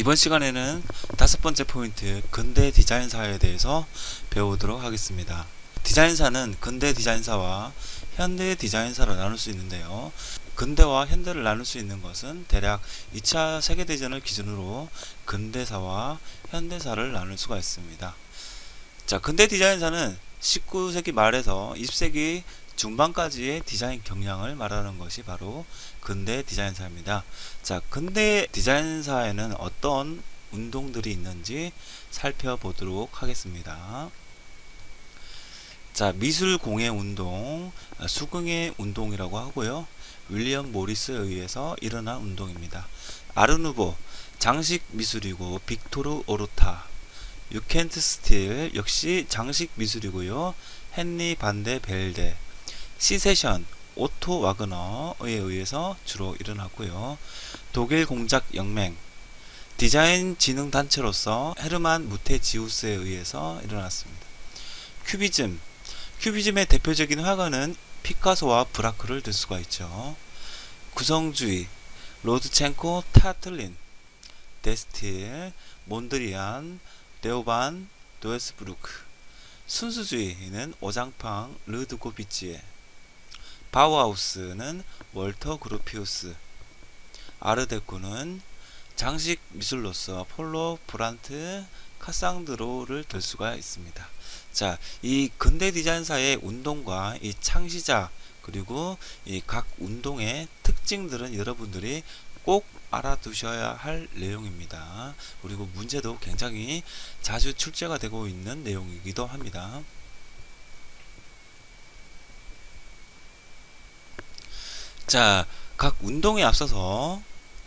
이번 시간에는 5번째 포인트 근대 디자인사에 대해서 배우도록 하겠습니다. 디자인사는 근대 디자인사와 현대 디자인사로 나눌 수 있는데요. 근대와 현대를 나눌 수 있는 것은 대략 2차 세계대전을 기준으로 근대사와 현대사를 나눌 수가 있습니다. 자, 근대 디자인사는 19세기 말에서 20세기 중반까지의 디자인 경향을 말하는 것이 바로 근대 디자인사입니다. 자, 근대 디자인사에는 어떤 운동들이 있는지 살펴보도록 하겠습니다. 자, 미술공예 운동, 수공예 운동이라고 하고요. 윌리엄 모리스에 의해서 일어난 운동입니다. 아르누보, 장식 미술이고, 빅토르 오르타, 유켄트 스틸 역시 장식 미술이고요. 헨리 반데 벨데, 시세션, 오토 와그너에 의해서 주로 일어났고요. 독일 공작 영맹, 디자인 지능 단체로서 헤르만 무테지우스에 의해서 일어났습니다. 큐비즘, 큐비즘의 대표적인 화가는 피카소와 브라크를 들 수가 있죠. 구성주의, 로드첸코, 타틀린, 데스틸, 몬드리안, 데오반, 도에스부르크. 순수주의는 오장팡, 르드고비치에, 바우하우스는 월터 그루피우스, 아르데코는 장식 미술로서 폴로 브란트, 카상드로를 들 수가 있습니다. 자, 이 근대 디자인사의 운동과 이 창시자 그리고 이 각 운동의 특징들은 여러분들이 꼭 알아두셔야 할 내용입니다. 그리고 문제도 굉장히 자주 출제가 되고 있는 내용이기도 합니다. 자, 각 운동에 앞서서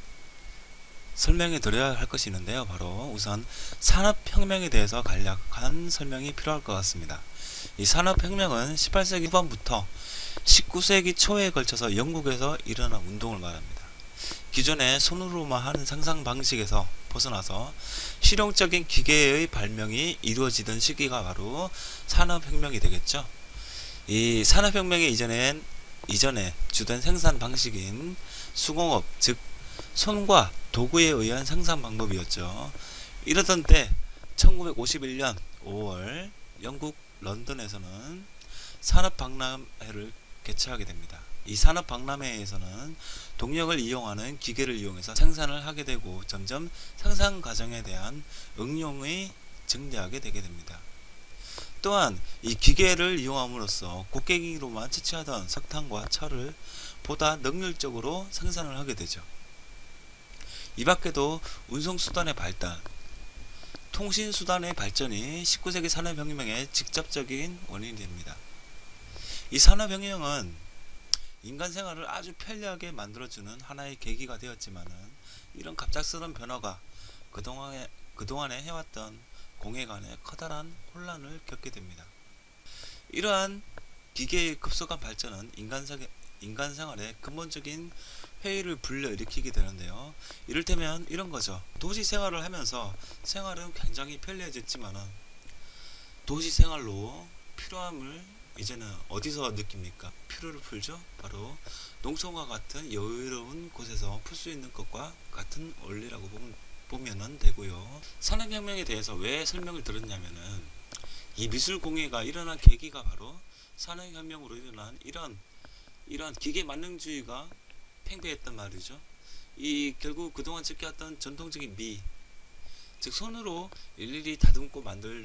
설명해 드려야 할 것이 있는데요. 바로 우선 산업혁명에 대해서 간략한 설명이 필요할 것 같습니다. 이 산업혁명은 18세기 후반부터 19세기 초에 걸쳐서 영국에서 일어난 운동을 말합니다. 기존의 손으로만 하는 생산 방식에서 벗어나서 실용적인 기계의 발명이 이루어지던 시기가 바로 산업혁명이 되겠죠. 이 산업혁명의 이전에 주된 생산 방식인 수공업, 즉 손과 도구에 의한 생산 방법이었죠. 이러던 때 1951년 5월 영국 런던에서는 산업박람회를 개최하게 됩니다. 이 산업박람회에서는 동력을 이용하는 기계를 이용해서 생산을 하게 되고 점점 생산 과정에 대한 응용이 증대하게 되게 됩니다. 또한 이 기계를 이용함으로써 곡괭이로만 채취하던 석탄과 철을 보다 능률적으로 생산을 하게 되죠. 이 밖에도 운송수단의 발달, 통신수단의 발전이 19세기 산업혁명의 직접적인 원인이 됩니다. 이 산업혁명은 인간 생활을 아주 편리하게 만들어주는 하나의 계기가 되었지만은 이런 갑작스러운 변화가 그동안에 해왔던 공예 간의 커다란 혼란을 겪게 됩니다. 이러한 기계의 급속한 발전은 인간 생활에 근본적인 회의를 불러일으키게 되는데요. 이를테면 이런 거죠. 도시 생활을 하면서 생활은 굉장히 편리해졌지만은 도시 생활로 필요함을 이제는 어디서 느낍니까? 피로를 풀죠? 바로 농촌과 같은 여유로운 곳에서 풀 수 있는 것과 같은 원리라고 보면은 되고요. 산업혁명에 대해서 왜 설명을 들었냐면은 이 미술공예가 일어난 계기가 바로 산업혁명으로 일어난 이런 기계 만능주의가 팽배했단 말이죠. 이 결국 그동안 지켜왔던 전통적인 미, 즉 손으로 일일이 다듬고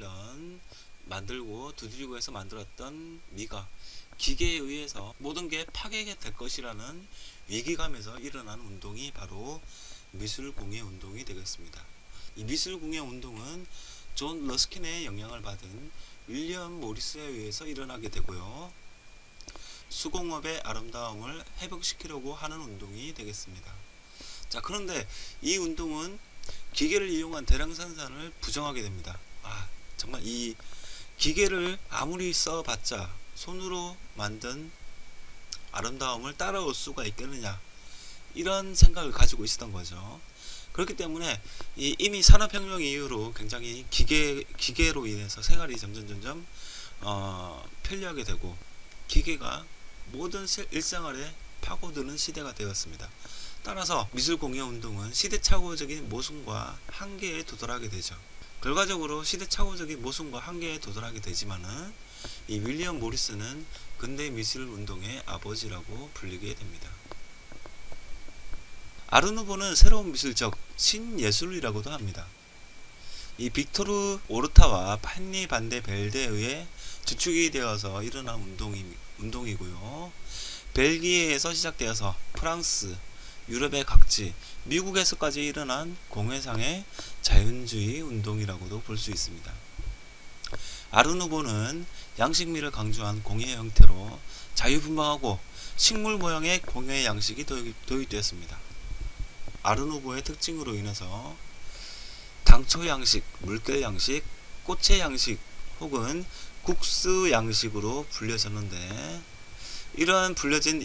만들고 두드리고 해서 만들었던 미가 기계에 의해서 모든 게 파괴가 될 것이라는 위기감에서 일어난 운동이 바로 미술공예 운동이 되겠습니다. 이 미술공예 운동은 존 러스킨의 영향을 받은 윌리엄 모리스에 의해서 일어나게 되고요. 수공업의 아름다움을 회복시키려고 하는 운동이 되겠습니다. 자, 그런데 이 운동은 기계를 이용한 대량 생산을 부정하게 됩니다. 정말 이 기계를 아무리 써봤자 손으로 만든 아름다움을 따라올 수가 있겠느냐, 이런 생각을 가지고 있었던 거죠. 그렇기 때문에 이미 산업혁명 이후로 굉장히 기계로 인해서 생활이 점점 편리하게 되고 기계가 모든 일생활에 파고드는 시대가 되었습니다. 따라서 미술공예 운동은 시대착오적인 모순과 한계에 도달하게 되죠. 결과적으로 시대착오적인 모순과 한계에 도달하게 되지만은 이 윌리엄 모리스는 근대 미술 운동의 아버지라고 불리게 됩니다. 아르누보는 새로운 미술적 신예술이라고도 합니다. 이 빅토르 오르타와 판니 반데 벨데에 의해 주축이 되어서 일어난 운동이고요. 벨기에에서 시작되어서 프랑스, 유럽의 각지, 미국에서까지 일어난 공회상의 자연주의 운동이라고도 볼 수 있습니다. 아르누보는 양식미를 강조한 공예 형태로 자유분방하고 식물 모형의 공예 양식이 도입되었습니다. 아르누보의 특징으로 인해서 당초 양식, 물결 양식, 꽃의 양식 혹은 국스 양식으로 불려졌는데, 이러한 불려진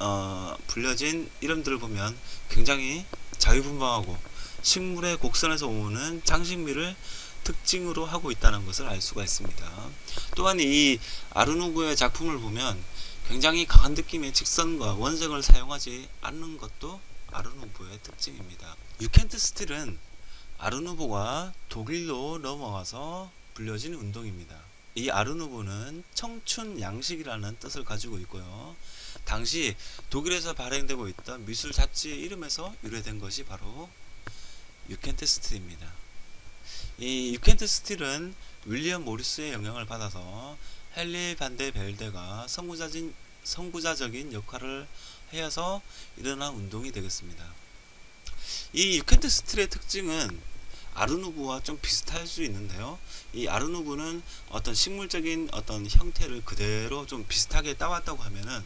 이름들을 보면 굉장히 자유분방하고 식물의 곡선에서 오는 장식미를 특징으로 하고 있다는 것을 알 수가 있습니다. 또한 이 아르누보의 작품을 보면 굉장히 강한 느낌의 직선과 원색을 사용하지 않는 것도 아르누보의 특징입니다. 유켄트 스틸은 아르누보가 독일로 넘어가서 불려진 운동입니다. 이 아르누보는 청춘 양식이라는 뜻을 가지고 있고요. 당시 독일에서 발행되고 있던 미술 잡지의 이름에서 유래된 것이 바로 유켄트 스틸입니다. 이 유켄트 스틸은 윌리엄 모리스의 영향을 받아서 헨리 반데 벨데가 선구자적인 역할을 하여서 일어난 운동이 되겠습니다. 이 유켄트 스틸의 특징은 아르누보와 좀 비슷할 수 있는데요. 이 아르누보는 어떤 식물적인 어떤 형태를 그대로 좀 비슷하게 따왔다고 하면은,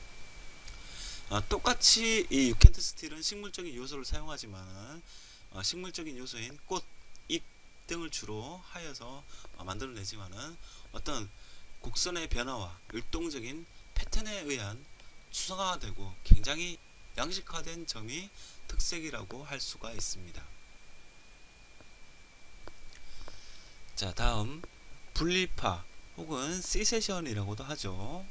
똑같이 이 유켄트 스틸은 식물적인 요소를 사용하지만 식물적인 요소인 꽃, 잎 등을 주로 하여서 만들어내지만은 어떤 곡선의 변화와 율동적인 패턴에 의한 추상화되고 굉장히 양식화된 점이 특색이라고 할 수가 있습니다. 자, 다음 분리파 혹은 시세션이라고도 하죠.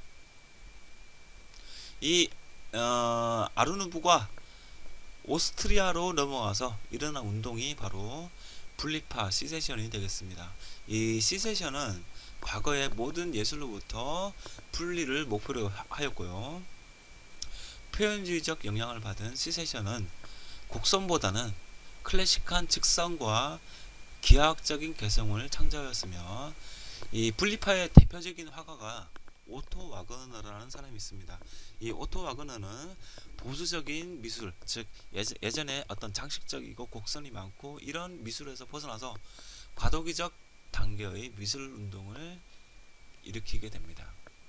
이 아르누보가 오스트리아로 넘어와서 일어난 운동이 바로 분리파 시세션이 되겠습니다. 이 시세션은 과거의 모든 예술로부터 분리를 목표로 하였고요. 표현주의적 영향을 받은 시세션은 곡선보다는 클래식한 직선과 기하학적인 개성을 창조하였으며, 이 분리파의 대표적인 화가가 오토 와그너라는 사람이 있습니다. 이 오토 와그너는 보수적인 미술, 즉 예전에 어떤 장식적이고 곡선이 많고 이런 미술에서 벗어나서 과도기적 단계의 미술 운동을 일으키게 됩니다.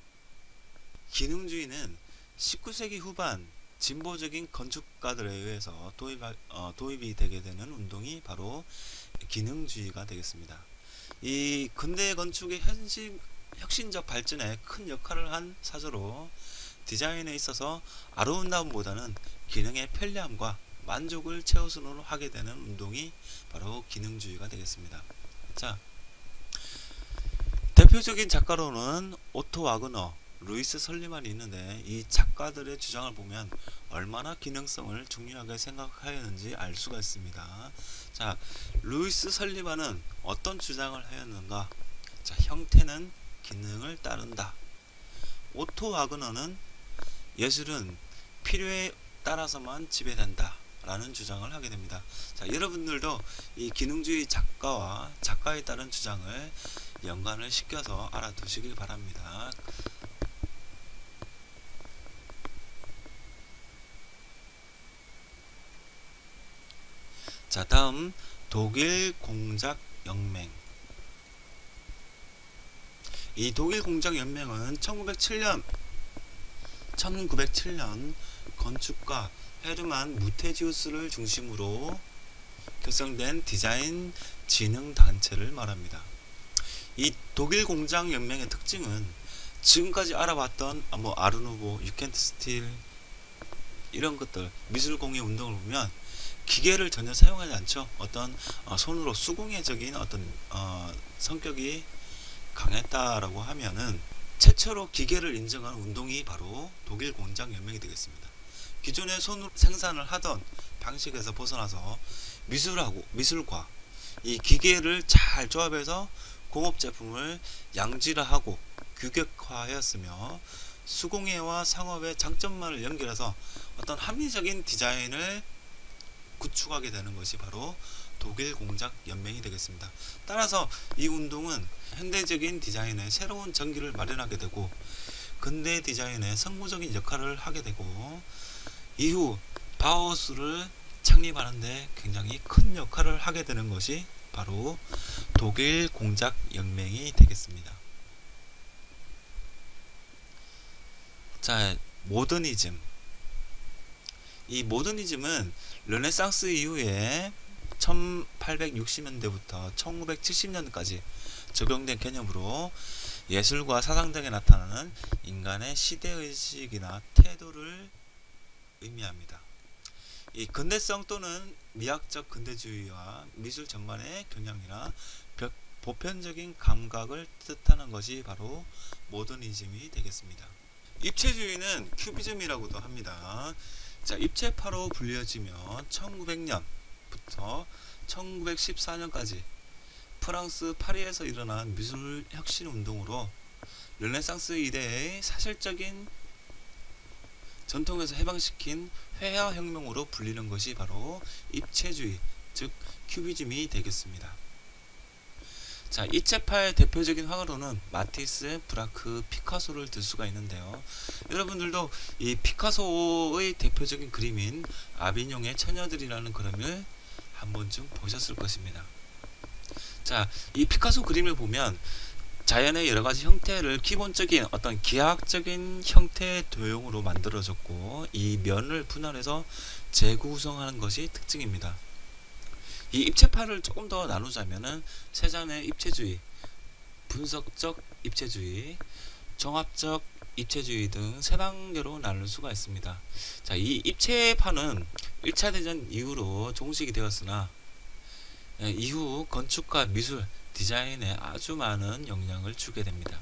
기능주의는 19세기 후반 진보적인 건축가들에 의해서 도입이 되게 되는 운동이 바로 기능주의가 되겠습니다. 이 근대 건축의 혁신적 발전에 큰 역할을 한 사조로 디자인에 있어서 아름다움보다는 기능의 편리함과 만족을 최우선으로 하게 되는 운동이 바로 기능주의가 되겠습니다. 자, 대표적인 작가로는 오토 와그너, 루이스 설리만이 있는데, 이 작가들의 주장을 보면 얼마나 기능성을 중요하게 생각하였는지 알 수가 있습니다. 자, 루이스 설리만은 어떤 주장을 하였는가? 자, 형태는 기능을 따른다. 오토 와그너는 예술은 필요에 따라서만 지배된다 라는 주장을 하게 됩니다. 자, 여러분들도 이 기능주의 작가와 작가에 따른 주장을 연관을 시켜서 알아두시길 바랍니다. 자, 다음 독일 공작 연맹. 이 독일 공작 연맹은 1907년 건축가 헤르만 무테지우스를 중심으로 결성된 디자인 진흥 단체를 말합니다. 이 독일 공작 연맹의 특징은 지금까지 알아봤던 아르누보, 유켄트 스틸 이런 것들 미술 공예 운동을 보면 기계를 전혀 사용하지 않죠. 어떤 손으로 수공예적인 어떤 성격이 강했다라고 하면은 최초로 기계를 인정한 운동이 바로 독일 공작 연맹이 되겠습니다. 기존에 손으로 생산을 하던 방식에서 벗어나서 미술과 이 기계를 잘 조합해서 공업 제품을 양질화하고 규격화하였으며 수공예와 상업의 장점만을 연결해서 어떤 합리적인 디자인을 구축하게 되는 것이 바로 독일 공작 연맹이 되겠습니다. 따라서 이 운동은 현대적인 디자인에 새로운 전기를 마련하게 되고 근대 디자인의 성부적인 역할을 하게 되고 이후 바우하우스를 창립하는 데 굉장히 큰 역할을 하게 되는 것이 바로 독일 공작 연맹이 되겠습니다. 자, 모더니즘. 이 모더니즘은 르네상스 이후에 1860년대부터 1970년까지 적용된 개념으로 예술과 사상 등에 나타나는 인간의 시대의식이나 태도를 의미합니다. 이 근대성 또는 미학적 근대주의와 미술 전반의 경향이나 보편적인 감각을 뜻하는 것이 바로 모더니즘이 되겠습니다. 입체주의는 큐비즘이라고도 합니다. 자, 입체파로 불려지며 1900년부터 1914년까지 프랑스 파리에서 일어난 미술 혁신 운동으로 르네상스 이래의 사실적인 전통에서 해방시킨 회화 혁명으로 불리는 것이 바로 입체주의, 즉 큐비즘이 되겠습니다. 자, 입체파의 대표적인 화가로는 마티스, 브라크, 피카소를 들 수가 있는데요. 여러분들도 이 피카소의 대표적인 그림인 아비뇽의 처녀들이라는 그림을 한 번쯤 보셨을 것입니다. 자, 이 피카소 그림을 보면 자연의 여러가지 형태를 기본적인 어떤 기하학적인 형태의 도형으로 만들어졌고 이 면을 분할해서 재구성하는 것이 특징입니다. 이 입체파를 조금 더 나누자면은 세잔의 입체주의, 분석적 입체주의, 종합적 입체주의 등 세 단계로 나눌 수가 있습니다. 자, 이 입체파는 1차 대전 이후로 종식이 되었으나 이후 건축과 미술, 디자인에 아주 많은 영향을 주게 됩니다.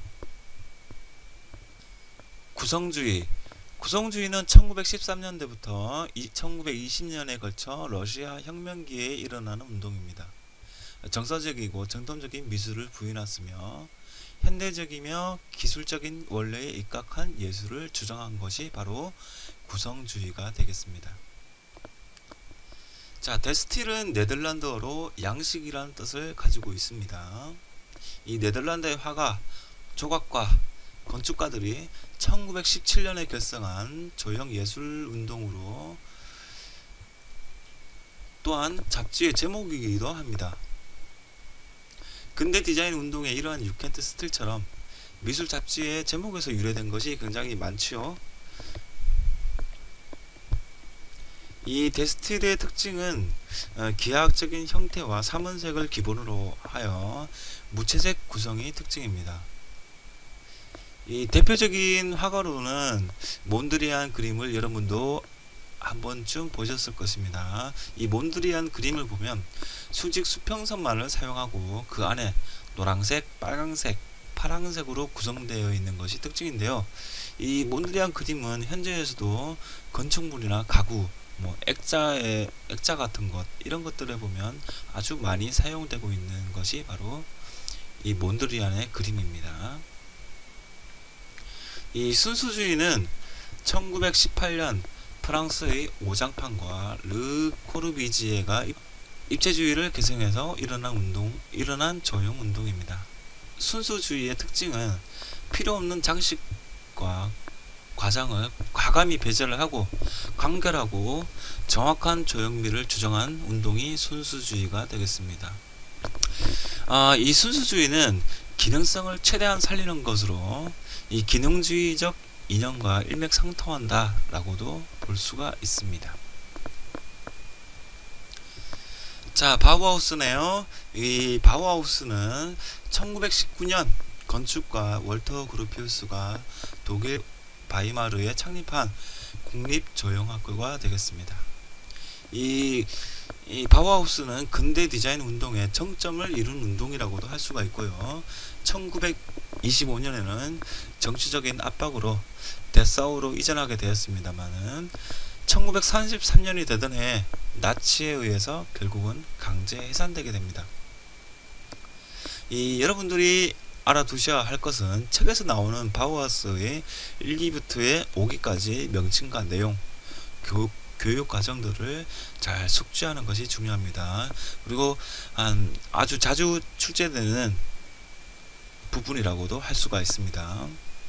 구성주의는 1913년대부터 1920년에 걸쳐 러시아 혁명기에 일어나는 운동입니다. 정서적이고 정통적인 미술을 부인하으며 현대적이며 기술적인 원래에 입각한 예술을 주장한 것이 바로 구성주의가 되겠습니다. 자, 데스틸은 네덜란드어로 양식이라는 뜻을 가지고 있습니다. 이 네덜란드의 화가, 조각가, 건축가들이 1917년에 결성한 조형 예술 운동으로 또한 잡지의 제목이기도 합니다. 근대 디자인 운동의 이러한 유켄트 스틸처럼 미술 잡지의 제목에서 유래된 것이 굉장히 많지요. 이 데스틸의 특징은 기하학적인 형태와 삼원색을 기본으로 하여 무채색 구성이 특징입니다. 이 대표적인 화가로는 몬드리안 그림을 여러분도 한 번쯤 보셨을 것입니다. 이 몬드리안 그림을 보면 수직 수평선만을 사용하고 그 안에 노란색, 빨강색, 파란색으로 구성되어 있는 것이 특징인데요. 이 몬드리안 그림은 현재에서도 건축물이나 가구, 액자 같은 것 이런 것들에 보면 아주 많이 사용되고 있는 것이 바로 이 몬드리안의 그림입니다. 이 순수주의는 1918년 프랑스의 오장판과 르 코르비지에가 입체주의를 개성해서 일어난 조형 운동입니다. 순수주의의 특징은 필요 없는 장식과 과장을 과감히 배제를 하고 간결하고 정확한 조형미를 주장한 운동이 순수주의가 되겠습니다. 이 순수주의는 기능성을 최대한 살리는 것으로 이 기능주의적 이념과 일맥상통한다 라고도 볼 수가 있습니다. 자, 바우하우스네요. 이 바우하우스는 1919년 건축가 월터 그루피우스가 독일 바이마르에 창립한 국립조형학교가 되겠습니다. 이 바우하우스는 근대 디자인 운동의 정점을 이룬 운동이라고도 할 수가 있고요. 1925년에는 정치적인 압박으로 데사우로 이전하게 되었습니다만은 1933년이 되던 해 나치에 의해서 결국은 강제 해산되게 됩니다. 여러분들이 알아두셔야 할 것은 책에서 나오는 바우하우스의 1기부터의 5기까지 명칭과 내용, 교육 과정들을 잘 숙지하는 것이 중요합니다. 그리고 아주 자주 출제되는 부분이라고도 할 수가 있습니다.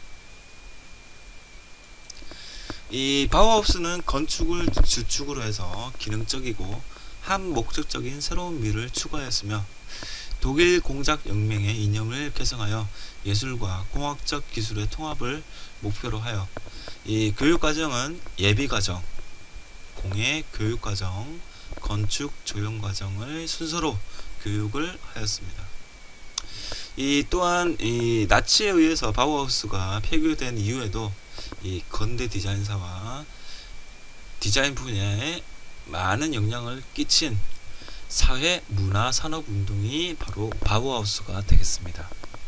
이 바우하우스는 건축을 주축으로 해서 기능적이고 한목적적인 새로운 미를 추구하였으며 독일 공작 혁명의 이념을 개성하여 예술과 공학적 기술의 통합을 목표로 하여 이 교육과정은 예비과정, 공예 교육과정, 건축 조형과정을 순서로 교육을 하였습니다. 또한 나치에 의해서 바우하우스가 폐교된 이후에도 이 건대 디자인사와 디자인 분야에 많은 영향을 끼친 사회 문화 산업 운동이 바로 바우하우스가 되겠습니다.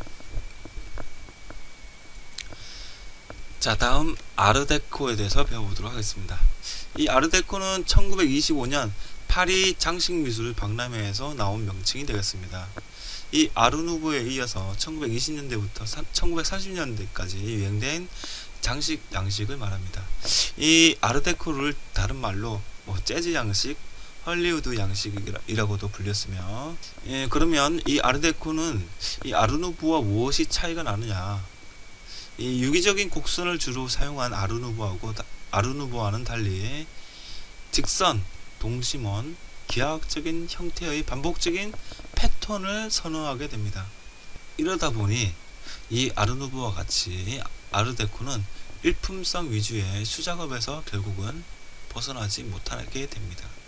자, 다음 아르데코에 대해서 배워보도록 하겠습니다. 이 아르데코는 1925년 파리 장식미술 박람회에서 나온 명칭이 되겠습니다. 이 아르누보에 이어서 1920년대부터 1930년대까지 유행된 장식 양식을 말합니다. 이 아르데코를 다른 말로 재즈 양식, 헐리우드 양식이라고도 불렸으며, 그러면 이 아르데코는 이 아르누보와 무엇이 차이가 나느냐? 이 유기적인 곡선을 주로 사용한 아르누보와는 달리 직선, 동심원, 기하학적인 형태의 반복적인 패턴을 선호하게 됩니다. 이러다 보니 이 아르누보와 같이 아르데코는 일품성 위주의 수작업에서 결국은 벗어나지 못하게 됩니다.